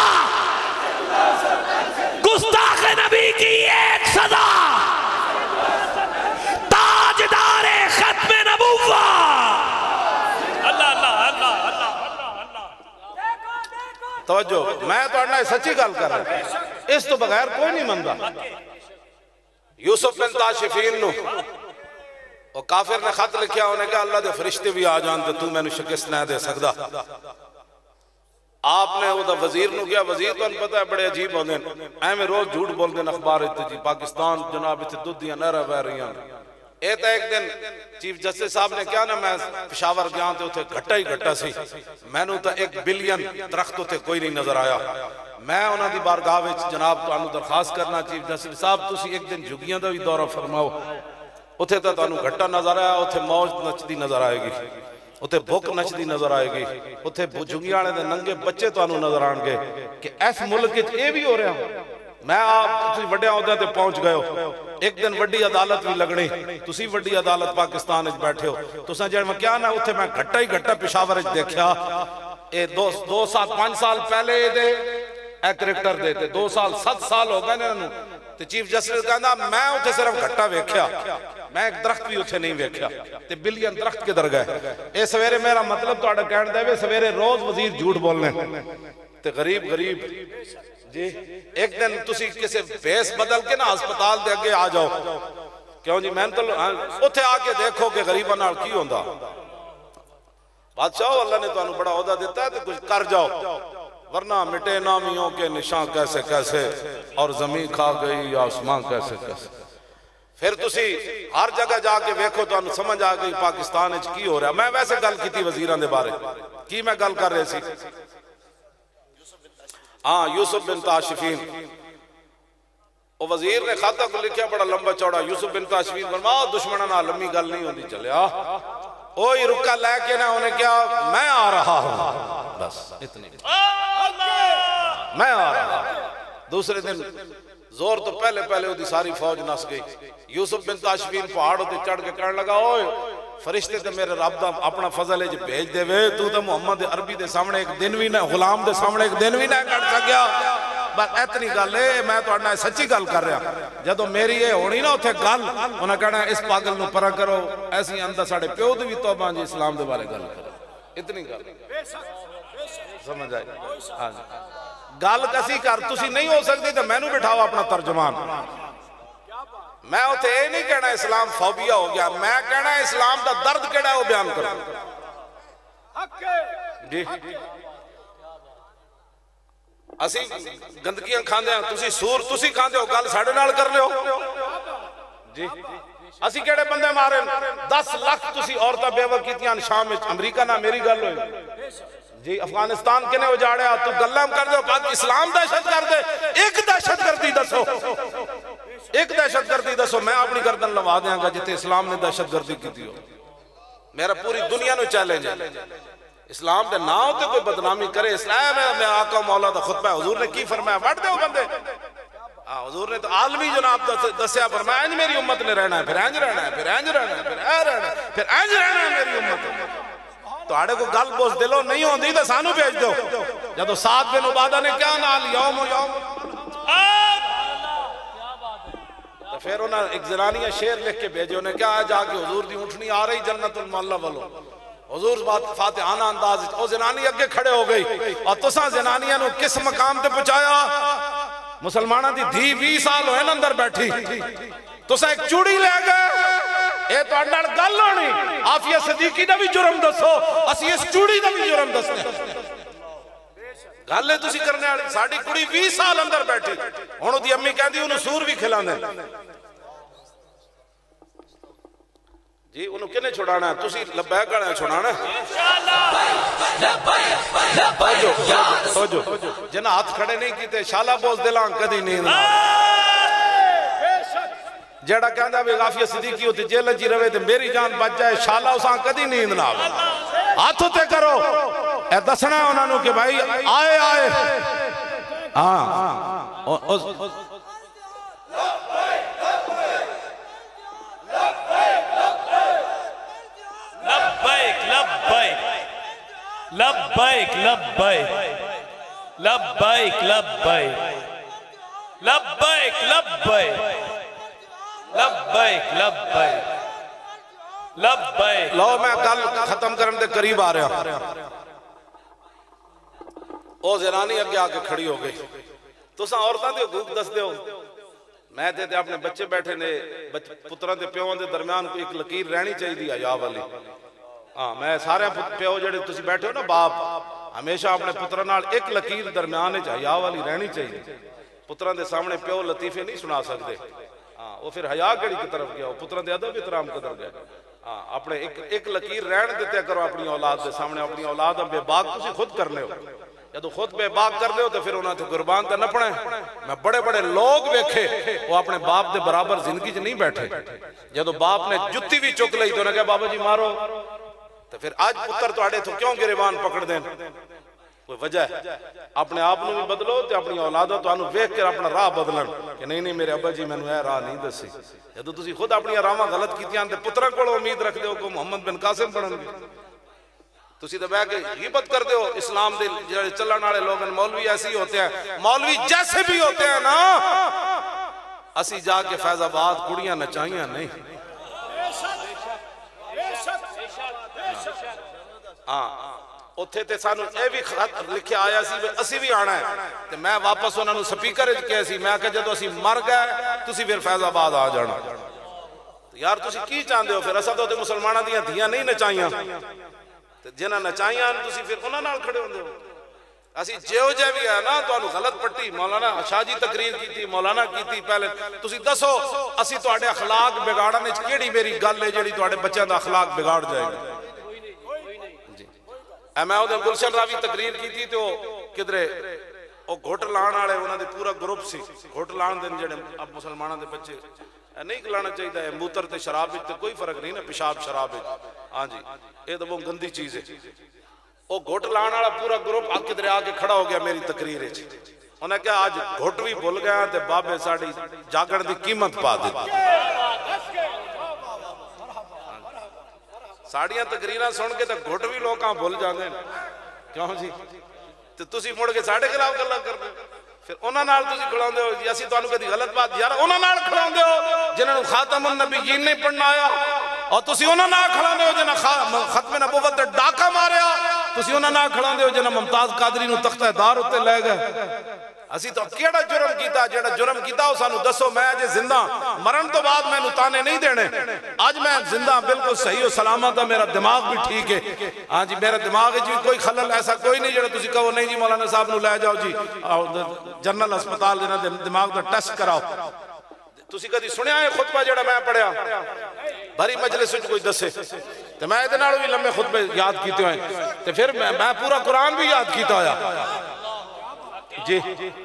گستاخ نبی کی ایک صدا تاجدار ختم نبوت اللہ اللہ اللہ اللہ توجہ میں تو اڑنا سچی گل کر رہا ہوں اس تو بغیر کوئی نہیں مندہ یوسف بن تاشفین نو اور کافر نے خط لکھیا انہیں کہا اللہ دے فرشتے بھی آ جان تو میں نے شکست نہ دے سکتا آپ نے وہ وزیر نو کیا وزیر تو پتہ ہے بڑے عجیب ہوندے ایویں روز جھوٹ بول دین اخبار جی پاکستان جناب اتنے دودھ دیاں نہراں بہ رہیاں اے تے ایک دن چیف جسٹس صاحب نے کیا نا میں پشاور گیا تے اوتھے گھٹا ہی گھٹا سی مینوں تا 1 بلین درخت اوتھے کوئی نہیں نظر آیا میں انہاں دی بارگاہ وچ جناب تانوں درخواست کرنا چیف جسٹس صاحب تسی ایک دن جھگیاں دا بھی دورہ فرماؤ اوتھے تا تانوں گھٹا نظر آیا اوتھے موج نچدی نظر آئے گی اوتھے بھوک نچدی نظر آئے گی اوتھے جھگیاں والے دے ننگے بچے تانوں نظر آن گے کہ اس ملک وچ اے بھی ہو رہا میں آپ تسی وڈے عہدے تے پہنچ گئے ہو ایک دن وڈی عدالت بھی لگنی تسی وڈی عدالت پاکستان وچ بیٹھے ہو تساں جڑا کیا نا اوتھے میں گھٹا ہی گھٹا پشاور وچ دیکھیا اے 2 سال 5 سال پہلے دے اے کرکٹر دے تے 2 سال 7 سال ہو گئے انہاں نوں تے چیف جسٹس کہندا میں اوتھے صرف گھٹا ویکھیا میں ایک درخت بھی اوتھے نہیں ویکھیا تے بلین درخت کدھر گئے اے سویرے میرا مطلب تہاڈا کہن دے وے سویرے روز وزیر جھوٹ بولنے تے غریب جی ایک دن تسی کسے بیس بدل کے نا ہسپتال دے اگے آ جاؤ کیوں جی میں تو اوتھے آ کے دیکھو کہ غریباں نال کی ہوندا بادشاہ اللہ نے تانوں بڑا عہدہ دیتا ہے تے کچھ کر جاؤ ورنہ مٹے نامیوں کے نشان کیسے کیسے اور زمین کھا گئی یا آسمان کیسے کیسے پھر تسی ہر جگہ جا کے ویکھو تو انہوں سمجھ آ گئی پاکستان اچھ کی ہو رہا میں ویسے گل کی تھی وزیران دے بارے کی میں گل کر رہے سی ہاں یوسف بن تاشفین وہ وزیر نے خطہ کو لکھیا بڑا لمبا چوڑا یوسف بن تاشفین فرمایا دشمنہ نہ لمبی گل نہیں ہوندی چلیا اوہی رکا لے کے نہ انہیں کیا میں آ رہا ہوں بس اتنی میں آ رہا ہوں دوسرے دن زور تو پہلے وہ دی ساری فوج نس گئی یوسف بن تاشفین پہاڑ ہوتے چڑھ کے کرنے لگا اوئے فرشتے تے میرے رب دا اپنا فضل ہے جو بھیج دے وے تو تے محمد عربی دے سامنے ایک دن بھی نہ غلام دے سامنے ایک دن بھی نہ کر سکیا بس اتنی گل ہے میں تو اڑنا سچی گل کر رہا جدو میری یہ ہونی نا اتھے گل انہاں کہنا اس پاگل نو پرا کرو ایسی اندر ساڑھے پیو دے بھی توبہ جی اسلام دے بارے گل کرو اتنی گل سمجھ آئی گل کسی کر تسی نہیں ہو سکتی تو میں نو بٹھاؤ اپنا ترجمان میں ہوتے یہ نہیں کہنا اسلام فوبیا ہو گیا میں کہنا اسلام دا درد کہنا ہے وہ بیان کرو جی اسی گندگیاں کھاندے ہیں تسی سور تسی کھاندے ہو گل ساڑھے نال کر لے ہو جی اسی کہڑے بندے مارے 10 لاکھ تسی عورتہ بیوہ کیتیاں شام میں امریکہ نہ میری گل ہوئی جی افغانستان کنے اجاڑیا تو گلام کر دے بعد اسلام دہشت کر دے ایک دہشت کردی دسو ایک دہشت گردی دسو میں اپنی گردن لوا دیاں گا جتے اسلام نے دہشت گردی کی تھی ہو میرا پوری دنیا نو چیلنج ہے اسلام دے نہ ہوتے کوئی بدنامی کرے اسلام ہے میں آقا مولا دا خطبہ حضور نے کی فرمایا وٹ دے ہو بندے حضور نے تو عالمی جناب دسیا فرمایا انج میری امت نے رہنا ہے پھر انج رہنا ہے پھر انج رہنا ہے پھر اے رہنا ہے پھر انج رہنا ہے میری امت تو آڑے کو گل بوس دلو نہیں ہوں دی تو سانو بھیج دو جدو سات بن عبادہ نے کیا نال یوم و یوم تو پھر انہاں ایک زنانیہ شیر لکھ کے بھیجے انہیں کیا جا کے حضور دی اٹھنی آ رہی جنت المعلہ والو حضور فاتحانہ انداز او زنانی اگے کھڑے ہو گئی اور تساں زنانیہ نو کس مقام تے پہنچایا مسلمانہ دی دھی 20 سال ہوئے اندر بیٹھی تساں ایک چوڑی لے گئے اے تو اندر گل ہونی آفیہ صدیقی دا بھی جرم دسو اسی اس چوڑی دا بھی جرم دسنے گالے تسی کرنے آڑی ساڑھی کڑی 20 سال اندر بیٹھی انہوں دی امی کہہ دی انہوں سور بھی کھلانے جی انہوں کنے چھوڑانا ہے تسی لبیک گڑھے چھوڑانا ہے توجہ جنہ ہاتھ کھڑے نہیں کیتے شالہ بوز دلان کدی نیند جیڑا کہندہ بھی غافیہ صدیقی ہوتی جیلہ جی روے تھے میری جان بچ جائے شالہ اساں کدی نیند نہ ہاتھ ہوتے کرو اے دسنا ہے انہوں کہ بھائی آئے آئے لبیک لبیک لبیک لبیک لبیک لبیک لبیک لبیک لبیک لو میں کل ختم کرنے دے قریب آ رہا او زنانی اگے آکے کھڑی ہو گئی تو ساں عورتاں دے حقوق دس دے ہو میں تے اپنے بچے بیٹھے نے پتران دے پیوان دے درمیان کوئی ایک لکیر رہنی چاہی دی آیا والی میں سارے پیو جڑے تسی بیٹھے ہو نا باپ ہمیشہ اپنے پتروں نال ایک لکیر درمیان حیا والی رہنی چاہیے. پتروں دے سامنے پیو لطیفے نہیں سنا سکتے. وہ پھر حیا کیڑی کی طرف گیا, وہ پتروں دے ادب احترام قدر گیا. اپنے ایک لکیر رہن دیتے کرو اپنی اولاد دے سامنے. اپنی اولاد بے باک تسی خود کر لے ہو, جدو خود بے باک کر لے ہو تو پھر انہاں تے قربان تے نہ پڑے. میں بڑے بڑے لوگ ویکھے وہ اپنے باپ دے برابر زندگی چ نہیں بیٹھے. جدو باپ نے جتی بھی چک لئی تو انہاں کہا بابا جی مارو, تو پھر آج پتر تواڈے تو کیوں گریبان پکڑ دین؟ کوئی وجہ ہے. اپنے آپ نو بھی بدلو تے اپنی اولادوں تو انو ویکھ کر اپنا راہ بدلن کہ نہیں میرے ابا جی مینوں اے راہ نہیں دسی. جدو تسی خود اپنی راہاں غلط کیتیاں تے پتراں کول امید رکھ دیو کہ محمد بن قاسم بنن گے. تسی تے بیٹھ کے غیبت کر دیو اسلام دے جڑے چلن والے لوگ. مولوی ایسے ہی ہوتے ہیں, مولوی جیسے بھی ہوتے ہیں نا. اسی جا کے فیض آباد کڑیاں نچائیاں نہیں. اتھے تے سانو اے بھی خط لکھے آیا سی اسی بھی آنا ہے. تے میں واپس انہوں نے سپیکر کہے سی, میں کہا جدو اسی مر گئے تسی پھر فیض آباد آ جانا. یار تسی کی چاہندے ہو؟ پھر اسا تو تے مسلمانہ دیاں دھیاں نہیں نچائیاں, جنہاں نچائیاں تسی پھر انہاں نال کھڑے ہوندے ہو. اسی جیو جے بھی ہے نا تو انہوں غلط پٹی مولانا شاہ جی تقریر کی تھی, مولانا کی تھی پہلے. تسی دسو اسی تو اڈے اخلاق بگاڑنے کیڑی میری گل ہے جیڑی تو اڈے بچے دا اخلاق بگاڑ جائے گی. میں وہ گلشن راوی تقریر کی تھی تو کدھرے وہ گھٹ لان آڑے انہوں نے پورا گروپ سی. گھٹ لان دن جڑے اب مسلمانوں دے بچے نہیں کلانا چاہیے ہے. موتر تے شراب تے کوئی فرق نہیں نا, پیشاب شراب. ہاں جی یہ تو وہ گندی چیز ہے. وہ گھٹ لان آڑا پورا گروپ کدھرے آ کے کھڑا ہو گیا میری تقریر. انہیں کہا آج گھٹ بھی بھول گیا تے بابے ساڑی جاگن دی قیمت پا دی. ساڑیاں تقریرہ سن کے تو گھٹ بھی لوگ کہاں بھول جاندے. کیوں جی تو تسی مڑ کے ساڑے خلاف گلا کر دے. پھر انہاں نال تسی کھڑاؤں دے ہو جی اسی تو انہوں کہتی غلط بات. یار انہاں نال کھڑاؤں دے ہو جنہوں خاتم النبیین نہیں پڑھنا آیا, اور تسی انہاں نال کھڑاؤں دے ہو جنہوں ختم نبوت دے ڈاکہ ماریا. تسی انہاں نال کھڑاؤں دے ہو جنہوں ممتاز قادری نو تختہ دار ہوتے لے گئے. اسی تو کیڑا جرم کیتا, جیڑا جرم کیتا ہو سانو دسو. میں آج زندہ مرن تو بعد میں نتانے نہیں دینے. آج میں زندہ بالکل صحیح و سلامت ہے, میرا دماغ بھی ٹھیک ہے. ہاں جی میرا دماغ جی کوئی خلل ایسا کوئی نہیں جیڑا تسی کہو نہیں جی مولانا صاحب نو لے جاؤ جی جنرل ہسپتال دینا دماغ دا ٹیسٹ کراؤ. تسی کدی سنیا ہے خطبہ جیڑا میں پڑھیا بھری مجلس وچ کوئی دسے؟ تو میں ادھے نالوں بھی لمبے خطبے یاد کیتے ہوئے, تو پھر میں پورا قرآن بھی یاد کیتا ہویا. جی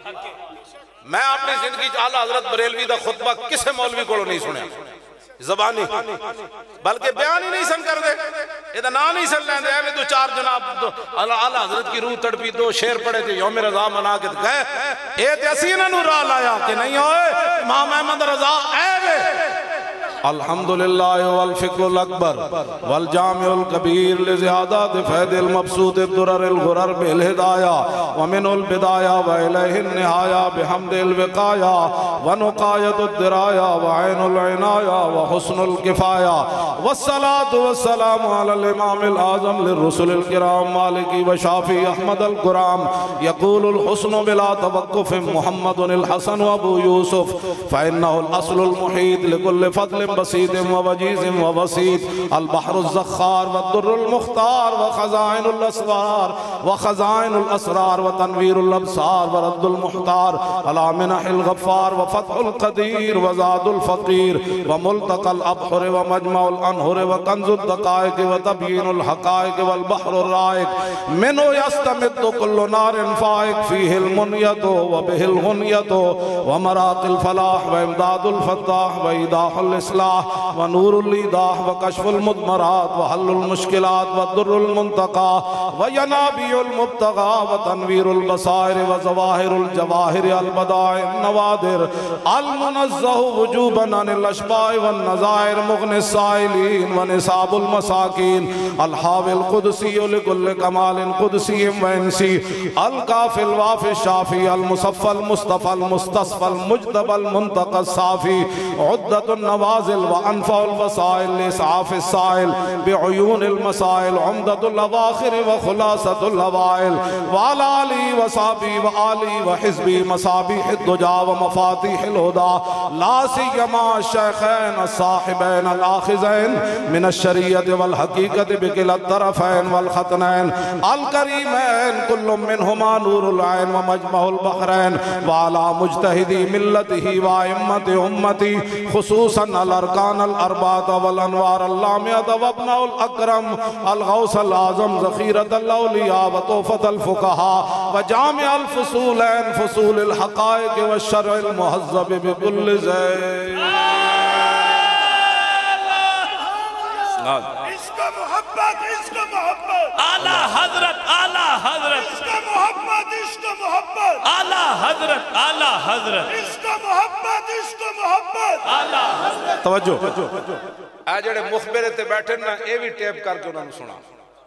میں اپنی زندگی اعلیٰ حضرت بریلوی دا خطبہ کسے مولوی کو نہیں سنیا زبانی, بلکہ بیان ہی نہیں سن کر دے. یہ دا نا نہیں سن لیں دے. میں دو چار جناب اعلیٰ حضرت کی روح تڑپی, دو شیر پڑے تھے, یوم رضا منا کے گئے. اے تے اسی انہوں نے راہ لایا کہ نہیں ہوئے امام احمد رضا اے وے. الحمدللہ والفقر الاکبر والجامع الکبیر لزیادات فید المبسوط الدرر الغرر بالہدایہ ومن البدایہ وإلیہ النہایہ بحمد الوقایہ ونقایت الدرایہ وعین العنایہ وحسن الکفایہ والصلاة والسلام علی الامام العظم للرسل الکرام مالکی وشافی احمد القرام یقول الحسن بلا توقف محمد الحسن ابو یوسف فإنہ الاصل المحیط لکل فضل بسيط ووجيز ووسيط البحر الزخار والدر المختار وخزائن الأسرار وخزائن الأسرار وتنوير الأبصار ورد المحتار على منح الغفار وفتح القدير وزاد الفقير وملتقى الأبحر ومجمع الأنهر وكنز الدقائق وتبيين الحقائق والبحر الرائق منه يستمد كل نار فائق فيه المنية وبه الغنية ومراق الفلاح وإمداد الفتاح وإيضاح الإسلام ونور الإيضاح وكشف المضمرات وحل المشكلات والدر المنتقى وينابيع المبتغى وتنوير البصائر وزواهر الجواهر البضائع النوادر المنزه وجوبا عن الأشباع والنظائر مغني السائلين ونصاب المساكين الحاوي القدسي لكل كمال قدسي وإنسي الكافي الوافي الشافي المصفى المصطفى المستصفى المجتبى المنتقى الصافي عدة النوازل وأن انفع الوسائل لإسعاف السائل بعيون المسائل عمدة الأواخر وخلاصة الأوائل وعلى آله وصحبه وآله وحزبه مصابيح الدجى ومفاتيح الهدى لا سيما الشيخين الصاحبين الآخذين من الشريعة والحقيقة بكلا الطرفين والختنين الكريمين كل منهما نور العين ومجمع البحرين وعلى مجتهدي ملته وأئمة أمتي خصوصا الأركان الأربعة والأنوار اللامعة وابناء الأكرم الغوث الأعظم ذخيرة الأولياء وطوفة الفقهاء وجامع الفصولين فصول الحقائق والشرع المهذب بكل زين. عشق محبت عشق محبت اعلی حضرت اعلی حضرت عشق محبت عشق محبت اعلی حضرت اعلی حضرت عشق محبت عشق محبت اعلی حضرت. توجہ اے جڑے مخبر تے بیٹھے نا اے بھی ٹیپ کر کے انہوں نے سنا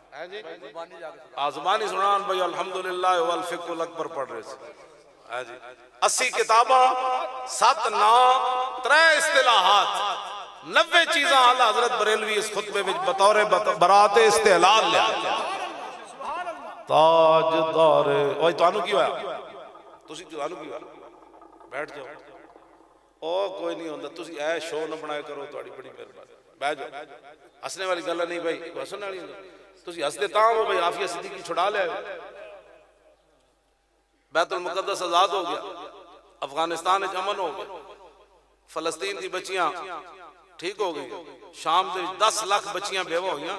آزمانی سنان بھئی الحمدللہ والفقہ الاکبر پڑھ رہے سے 80 کتاباں 7 نام 3 اصطلاحات 90 چیزاں اعلیٰ حضرت بریلوی اس خطبے میں بطور برات استحلال لیا تاجدار اوہ تو آنو کیوں آیا تسی کیوں آنو کیوں آیا بیٹھ جاؤ او کوئی نہیں ہوندہ تسی اے شو نہ بنائے کرو تو آڑی بڑی مہربانی بیٹھ جاؤ ہسنے والی گلہ نہیں بھائی کوئی ہسنے والی نہیں تسی ہستے تاں ہو بھائی عافیہ صدیقی چھڑا لے بیت المقدس آزاد ہو گیا افغانستان امن ہو گیا فلسطین دی بچیاں ٹھیک ہو گئی شام دے 10 لاکھ بچیاں بیوہ ہوئیاں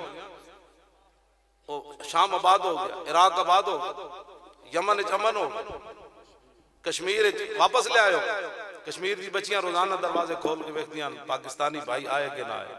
شام آباد ہو گیا عراق آباد ہو گیا یمن امن ہو گیا کشمیر واپس لے آئے ہو کشمیر دی بچیاں روزانہ دروازے کھول کے ویکھتیاں پاکستانی بھائی آئے کہ نہ آئے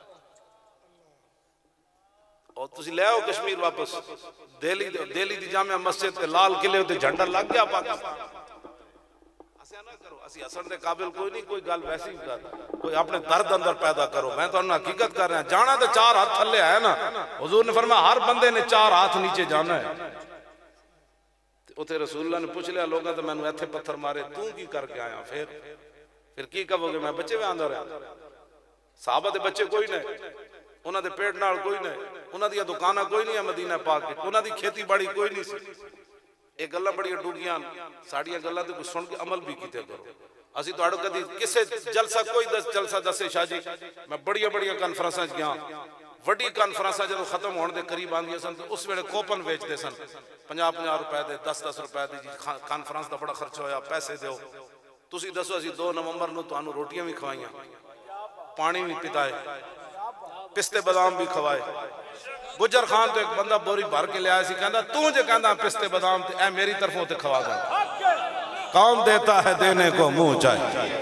اور تسی لے آؤ کشمیر واپس دہلی دی جامعہ مسجد کے لال قلعے ہوتے جھنڈا لگ گیا پاکستان اسے نہ کرو اسی اثر دے قابل کوئی نہیں کوئی گل ویسی کر کوئی اپنے درد اندر پیدا کرو میں تو انہوں حقیقت کر رہے ہیں جانا تو 4 ہاتھ تھلے آئے نا حضور نے فرمایا ہر بندے نے 4 ہاتھ نیچے جانا ہے اتھے رسول اللہ نے پوچھ لیا لوگاں تو میں نے ایتھے پتھر مارے تو کی کر کے آیا پھر کی کہو گے میں بچے میں آندہ رہا صحابہ دے بچے کوئی نہیں انہاں دے پیٹ نال کوئی نہیں انہاں دیا دکانہ کوئی نہیں ہے مدینہ پاک انہاں دی کھیتی باڑی کوئی نہیں سی ایک گلہ بڑی ڈوگیاں ساڑیاں گلہ دے کچھ سن کے عمل بھی کیتے کرو اسی تو آڑو کدی کسے جلسہ کوئی جلسہ دسے شاہ جی میں بڑی کانفرنساں گیا وڈی کانفرنساں جدو ختم ہونے دے قریب آندیا سن تو اس ویلے کوپن بیچ دے سن 50-50 روپے دے 10-10 روپے دے جی کانفرنس دا بڑا خرچ ہویا پیسے دیو تسی دسو اسی 2 نومبر نو تو آنو روٹیاں بھی کھوائیاں پانی بھی پتائے پستے بادام بھی کھوائے گجر خان تو ایک بندہ بوری بھر کے لے آئے سی کہندہ تو جے کہندہ پستے بادام تے اے میری طرفوں تے کھوا دیں کون دیتا ہے دینے کو منہ چاہیے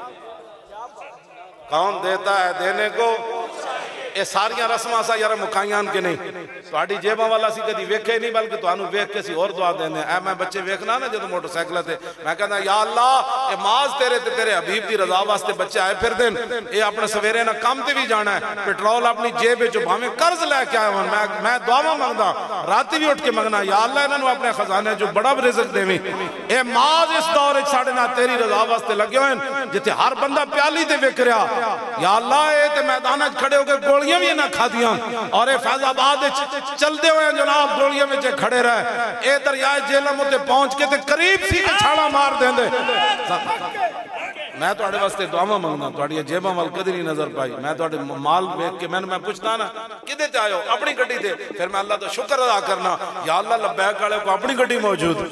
کون دیتا ہے دینے کو اے ساریاں رسمہ سا یار مکائیان کے نہیں تو آڑی جیبہ والا سی کدی ویکھے نہیں بلکہ تو آنو ویکھ کے سی اور دعا دینے اے میں بچے ویکھنا نا جدو موٹر سائیکلہ تھے میں کہنا یا اللہ اے ماز تیرے تے تیرے حبیب دی رضا واسطے بچے آئے پھر دن اے اپنے سویرے نہ کام تے بھی جانا ہے پیٹرول اپنی جیبے جو بھامیں قرض لے کے آئے ہیں میں دعا مانگدا راتی بھی اٹھ کے مانگنا یا اللہ انہوں اپنے خزانے جو بڑا رزق دے میں اے ماز اس دور ایک ساڑھے نہ تیری رضا واسطے لگے ہوئے جتے ہر بندہ پیالی تے ویک رہا یا اللہ اے تے میدانہ کھڑے ہو کے گوڑیاں بھی نہ کھا دیاں اور اے فیض آباد چل دے ہوئے جناب گوڑیاں میں کھڑے رہے اے دریائے جیلم ہوتے پہنچ کے تے قریب سی کے چھاڑا مار دیں دے میں تو آڑے واسطے دعاوں مانگنا تو آڑی جیبہ مال قدر نہیں نظر پائی میں تو آڑے مال بیک کے میں پوچھتا نا کدے تے آئے ہو اپنی گھڑی دے پھر میں اللہ تو شکر ادا کرنا یا اللہ لبیک آڑے کو اپنی گھڑی موجود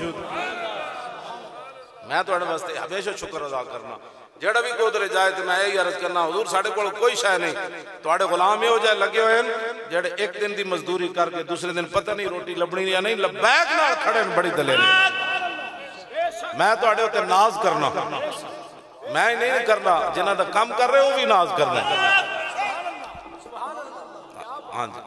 میں تو آڑے واسطے ہمیشہ شکر ادا کرنا جڑا بھی کوئی ادھر جائے تو میں یہی عرض کرنا حضور ساڑھے کوئی شاہ نہیں تو آڑے غلام ہو جائے لگے ہوئے ہیں جڑے ایک دن دی مزدوری کر کے دوسرے دن پتہ نہیں روٹی لبنی یا نہیں لبیک نہ کھڑے بڑی دلے نہیں میں تو آڑے ہوتے ناز کرنا میں نہیں کرنا جنہ دا کم کر رہے ہو بھی ناز کرنا ہاں جی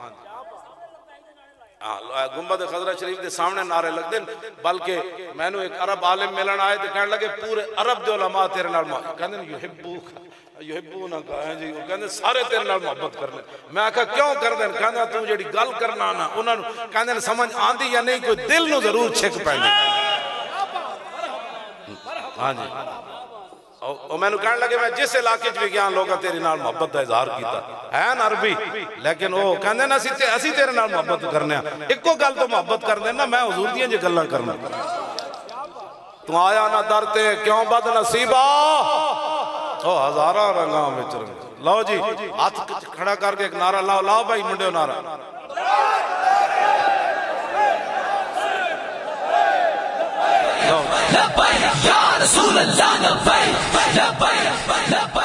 گنبد خضرہ شریف دے سامنے نعرے لگ دیں بلکہ میں نے ایک عرب عالم ملن آئے تو کہنے لگے پورے عرب دے علماء تیرے نال محبت کہنے یحبونا کہا جی وہ کہنے سارے تیرے نال محبت کرنے میں کہا کیوں کر دیں کہنے تو جڑی گل کرنا نا انہوں نے کہنے سمجھ آندھی یا نہیں کوئی دل نو ضرور چھک پہنے ہاں جی اور میں نے کہنے لگے میں جس علاقے چ بھی گیا لوگاں تیرے نال محبت دا اظہار کیتا ہے نا عربی لیکن وہ کہندے نا اسی تیرے نال محبت کرنے ہیں ایکو گل تو محبت کرنے نا میں حضور دیاں جے گلاں کرنا تو آیا نہ درتے کیوں بد نصیبہ او ہزارہ رنگاں میں چرنگ لاؤ جی ہاتھ کھڑا کر کے ایک نعرہ لاؤ بھائی منڈے نعرہ لبیک یا رسول اللہ لبیک لبیک لبیک